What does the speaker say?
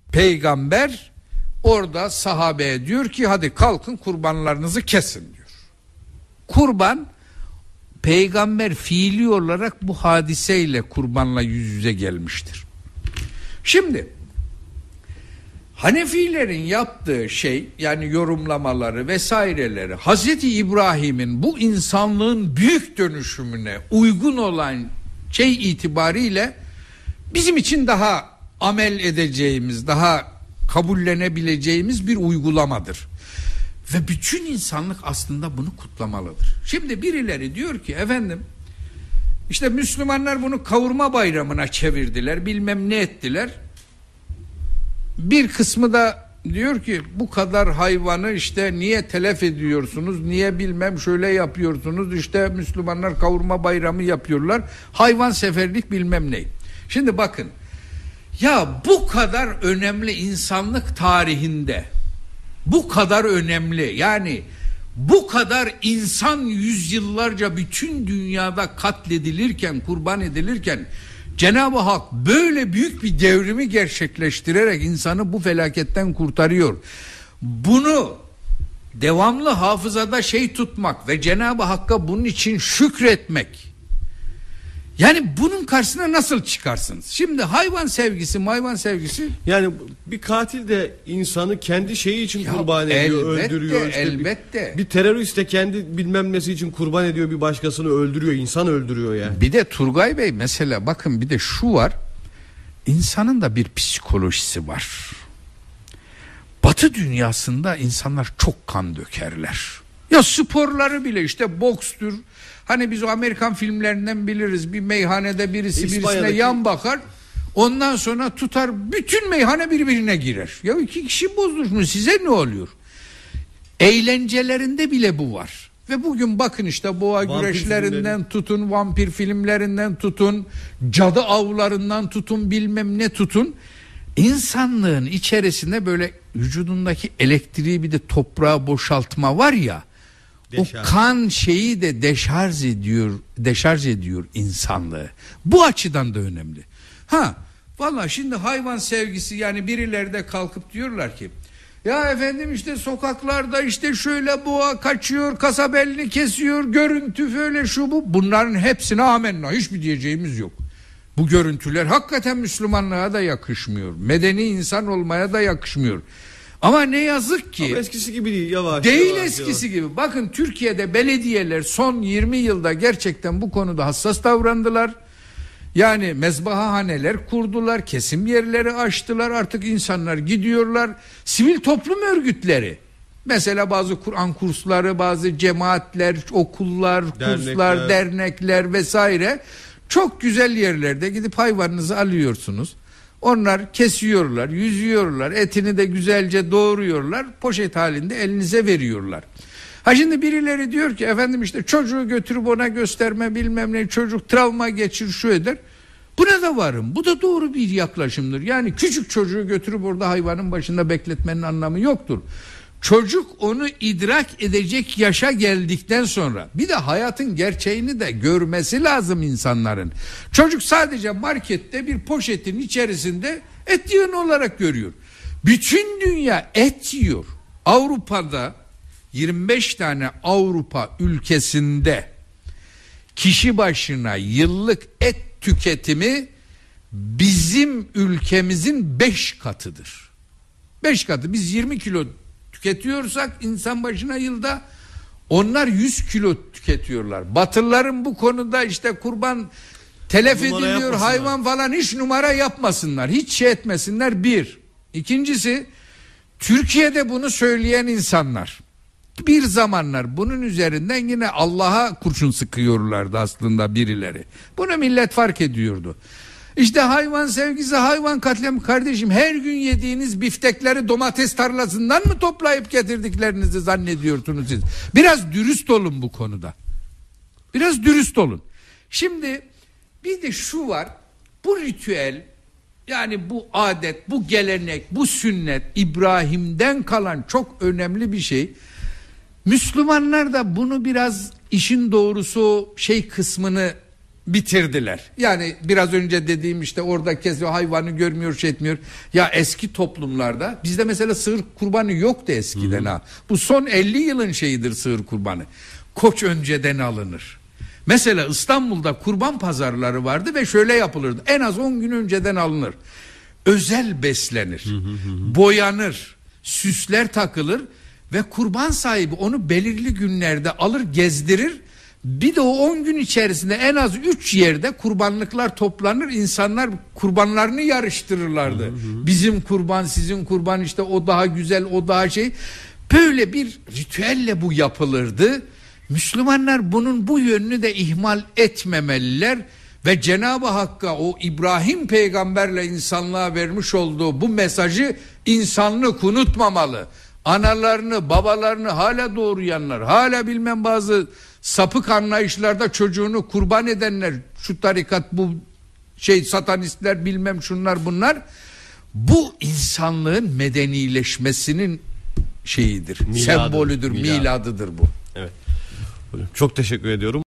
peygamber orada sahabeye diyor ki hadi kalkın kurbanlarınızı kesin diyor. Kurban, peygamber fiili olarak bu hadiseyle kurbanla yüz yüze gelmiştir. Şimdi Hanefilerin yaptığı şey, yani yorumlamaları vesaireleri, Hazreti İbrahim'in bu insanlığın büyük dönüşümüne uygun olan şey itibariyle bizim için daha amel edeceğimiz, daha kabullenebileceğimiz bir uygulamadır. Ve bütün insanlık aslında bunu kutlamalıdır. Şimdi birileri diyor ki efendim işte Müslümanlar bunu kavurma bayramına çevirdiler, bilmem ne ettiler. Bir kısmı da diyor ki bu kadar hayvanı işte niye telef ediyorsunuz, niye bilmem şöyle yapıyorsunuz, işte Müslümanlar kavurma bayramı yapıyorlar, hayvan seferlik bilmem ne. Şimdi bakın ya, bu kadar önemli insanlık tarihinde, bu kadar önemli, yani bu kadar insan yüzyıllarca bütün dünyada katledilirken, kurban edilirken Cenab-ı Hak böyle büyük bir devrimi gerçekleştirerek insanı bu felaketten kurtarıyor. Bunu devamlı hafızada tutmak ve Cenab-ı Hakk'a bunun için şükretmek. Yani bunun karşısına nasıl çıkarsınız? Şimdi hayvan sevgisi. Yani bir katil de insanı kendi şeyi için kurban ediyor, öldürüyor. İşte elbette. Bir terörist de kendi bilmem nesi için kurban ediyor, bir başkasını öldürüyor, insan öldürüyor yani. Bir de Turgay Bey mesela bakın, bir de şu var. İnsanın da bir psikolojisi var. Batı dünyasında insanlar çok kan dökerler. Ya sporları bile, işte bokstür. Hani biz o Amerikan filmlerinden biliriz. Bir meyhanede birisi birisine yan bakar. Ondan sonra tutar bütün meyhane birbirine girer. Ya iki kişi bozmuş, size ne oluyor? Eğlencelerinde bile bu var. Ve bugün bakın işte boğa güreşlerinden tutun, vampir filmlerinden tutun, cadı avlarından tutun, bilmem ne tutun. İnsanlığın içerisinde böyle vücudundaki elektriği bir de toprağa boşaltma var ya. Deşarj. O kan şeyi de deşarj ediyor insanlığı. Bu açıdan da önemli. Valla şimdi hayvan sevgisi, yani birileri de kalkıp diyorlar ki ya efendim işte sokaklarda işte şöyle boğa kaçıyor, kasap elini kesiyor, görüntü böyle şu bu. Bunların hepsine amenna, hiçbir diyeceğimiz yok. Bu görüntüler hakikaten Müslümanlığa da yakışmıyor. Medeni insan olmaya da yakışmıyor. Ama ne yazık ki eskisi gibi değil, yavaş. Eskisi gibi. Bakın Türkiye'de belediyeler son 20 yılda gerçekten bu konuda hassas davrandılar. Yani mezbahahaneler kurdular, kesim yerleri açtılar. Artık insanlar gidiyorlar. Sivil toplum örgütleri, mesela bazı Kur'an kursları, bazı cemaatler, okullar, kurslar, dernekler vesaire, çok güzel yerlerde gidip hayvanınızı alıyorsunuz. Onlar kesiyorlar, yüzüyorlar, etini de güzelce doğruyorlar, poşet halinde elinize veriyorlar. Şimdi birileri diyor ki efendim işte çocuğu götürüp ona gösterme bilmem ne, çocuk travma geçir, şu eder. Buna da varım. Bu da doğru bir yaklaşımdır. Yani küçük çocuğu götürüp orada hayvanın başında bekletmenin anlamı yoktur. Çocuk onu idrak edecek yaşa geldikten sonra bir de hayatın gerçeğini de görmesi lazım insanların. Çocuk sadece markette bir poşetin içerisinde et yığını olarak görüyor. Bütün dünya et yiyor. Avrupa'da 25 tane Avrupa ülkesinde kişi başına yıllık et tüketimi bizim ülkemizin 5 katıdır. 5 katı. Biz 20 kilo tüketiyorsak insan başına yılda, onlar 100 kilo tüketiyorlar. Batılıların bu konuda işte kurban telef ediliyor, hayvan falan, hiç numara yapmasınlar. Hiç şey etmesinler, bir. İkincisi, Türkiye'de bunu söyleyen insanlar bir zamanlar bunun üzerinden yine Allah'a kurşun sıkıyorlardı aslında birileri. Bunu millet fark ediyordu. İşte hayvan sevgisi, hayvan katliamı. Kardeşim, her gün yediğiniz biftekleri domates tarlasından mı toplayıp getirdiklerinizi zannediyorsunuz siz? Biraz dürüst olun bu konuda. Biraz dürüst olun. Şimdi bir de şu var. Bu ritüel, yani bu adet, bu gelenek, bu sünnet İbrahim'den kalan çok önemli bir şey. Müslümanlar da bunu biraz işin doğrusu kısmını bitirdiler. Yani biraz önce dediğim işte orada kesiyor, hayvanı görmüyor, şey etmiyor. Ya eski toplumlarda bizde mesela sığır kurbanı yoktu eskiden ha. Bu son 50 yılın şeyidir sığır kurbanı. Koç önceden alınır. Mesela İstanbul'da kurban pazarları vardı ve şöyle yapılırdı. En az 10 gün önceden alınır. Özel beslenir. Boyanır. Süsler takılır ve kurban sahibi onu belirli günlerde alır, gezdirir. Bir de o 10 gün içerisinde en az 3 yerde kurbanlıklar toplanır. İnsanlar kurbanlarını yarıştırırlardı. Bizim kurban, sizin kurban, işte o daha güzel, o daha şey. Böyle bir ritüelle bu yapılırdı. Müslümanlar bunun bu yönünü de ihmal etmemeliler ve Cenab-ı Hakk'a o İbrahim peygamberle insanlığa vermiş olduğu bu mesajı insanlık unutmamalı. Analarını, babalarını hala doğrayanlar, hala bilmem bazı sapık anlayışlarda çocuğunu kurban edenler, şu tarikat, bu şey satanistler, bilmem şunlar bunlar, bu insanlığın medenileşmesinin şeyidir, sembolüdür, miladıdır bu. Evet. Çok teşekkür ediyorum.